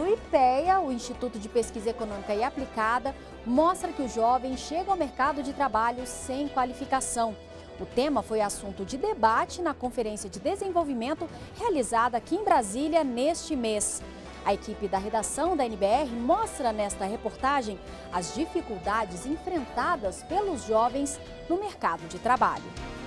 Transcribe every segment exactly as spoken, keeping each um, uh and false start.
IPEA, o Instituto de Pesquisa Econômica e Aplicada, mostra que os jovens chegam ao mercado de trabalho sem qualificação. O tema foi assunto de debate na Conferência de Desenvolvimento realizada aqui em Brasília neste mês. A equipe da redação da N B R mostra nesta reportagem as dificuldades enfrentadas pelos jovens no mercado de trabalho.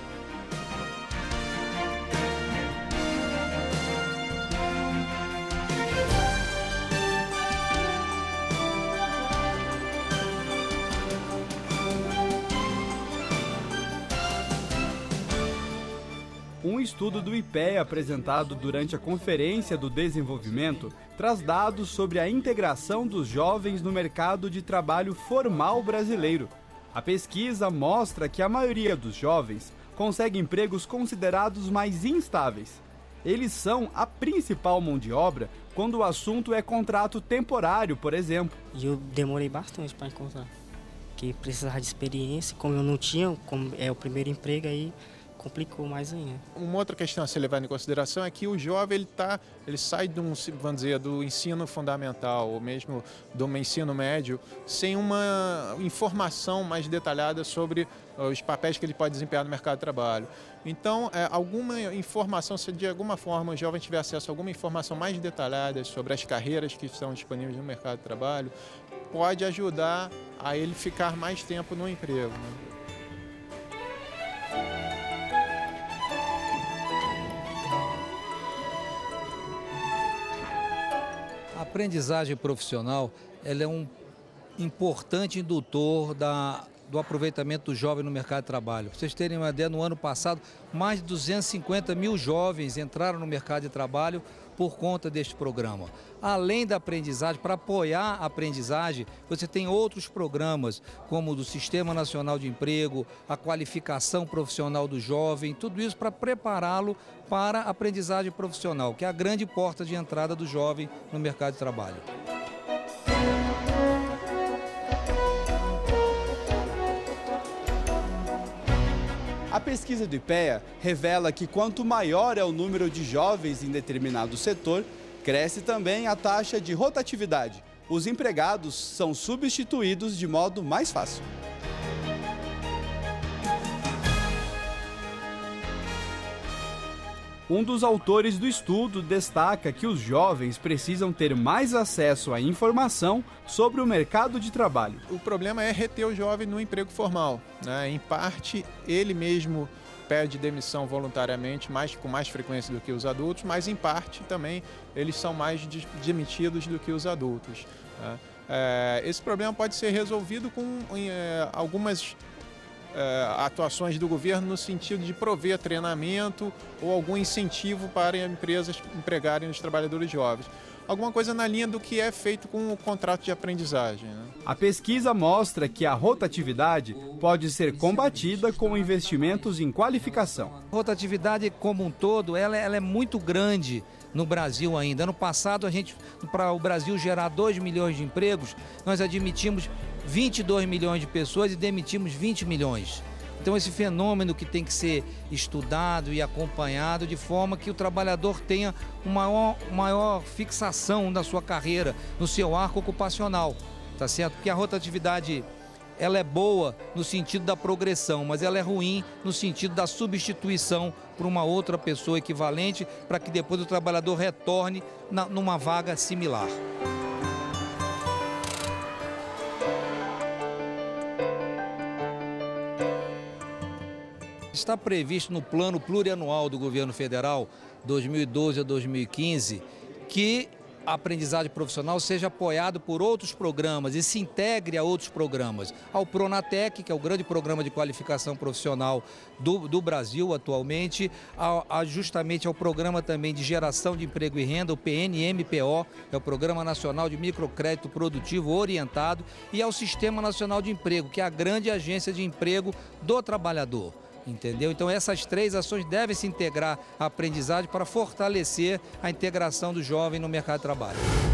Um estudo do IPEA apresentado durante a Conferência do Desenvolvimento traz dados sobre a integração dos jovens no mercado de trabalho formal brasileiro. A pesquisa mostra que a maioria dos jovens consegue empregos considerados mais instáveis. Eles são a principal mão de obra quando o assunto é contrato temporário, por exemplo. E eu demorei bastante para encontrar, porque precisava de experiência, como eu não tinha, como é o primeiro emprego aí, complicou mais ainda. Uma outra questão a ser levada em consideração é que o jovem ele tá, ele sai de um, vamos dizer, do ensino fundamental ou mesmo do ensino médio sem uma informação mais detalhada sobre os papéis que ele pode desempenhar no mercado de trabalho. Então, é, alguma informação, se de alguma forma o jovem tiver acesso a alguma informação mais detalhada sobre as carreiras que estão disponíveis no mercado de trabalho, pode ajudar a ele ficar mais tempo no emprego, né? A aprendizagem profissional ela é um importante indutor da, do aproveitamento do jovem no mercado de trabalho. Para vocês terem uma ideia, no ano passado, mais de duzentos e cinquenta mil jovens entraram no mercado de trabalho por conta deste programa. Além da aprendizagem, para apoiar a aprendizagem, você tem outros programas, como o do Sistema Nacional de Emprego, a qualificação profissional do jovem, tudo isso para prepará-lo para a aprendizagem profissional, que é a grande porta de entrada do jovem no mercado de trabalho. A pesquisa do IPEA revela que quanto maior é o número de jovens em determinado setor, cresce também a taxa de rotatividade. Os empregados são substituídos de modo mais fácil. Um dos autores do estudo destaca que os jovens precisam ter mais acesso à informação sobre o mercado de trabalho. O problema é reter o jovem no emprego formal, né? Em parte, ele mesmo pede demissão voluntariamente, mais, com mais frequência do que os adultos, mas em parte também eles são mais demitidos do que os adultos, né? É, esse problema pode ser resolvido com é, algumas é, atuações do governo no sentido de prover treinamento ou algum incentivo para empresas empregarem os trabalhadores jovens. Alguma coisa na linha do que é feito com o contrato de aprendizagem, né? A pesquisa mostra que a rotatividade pode ser combatida com investimentos em qualificação. A rotatividade como um todo, ela, ela é muito grande no Brasil ainda. Ano passado, a gente, para o Brasil gerar dois milhões de empregos, nós admitimos vinte e dois milhões de pessoas e demitimos vinte milhões. Então esse fenômeno que tem que ser estudado e acompanhado de forma que o trabalhador tenha uma maior, maior fixação na sua carreira, no seu arco ocupacional, tá certo? Porque a rotatividade ela é boa no sentido da progressão, mas ela é ruim no sentido da substituição por uma outra pessoa equivalente para que depois o trabalhador retorne na, numa vaga similar. Está previsto no plano plurianual do governo federal, dois mil e doze a dois mil e quinze, que a aprendizagem profissional seja apoiado por outros programas e se integre a outros programas. Ao Pronatec, que é o grande programa de qualificação profissional do, do Brasil atualmente, a, a justamente ao programa também de geração de emprego e renda, o P N M P O, é o Programa Nacional de Microcrédito Produtivo Orientado, e ao Sistema Nacional de Emprego, que é a grande agência de emprego do trabalhador. Entendeu? Então essas três ações devem se integrar à aprendizagem para fortalecer a integração do jovem no mercado de trabalho.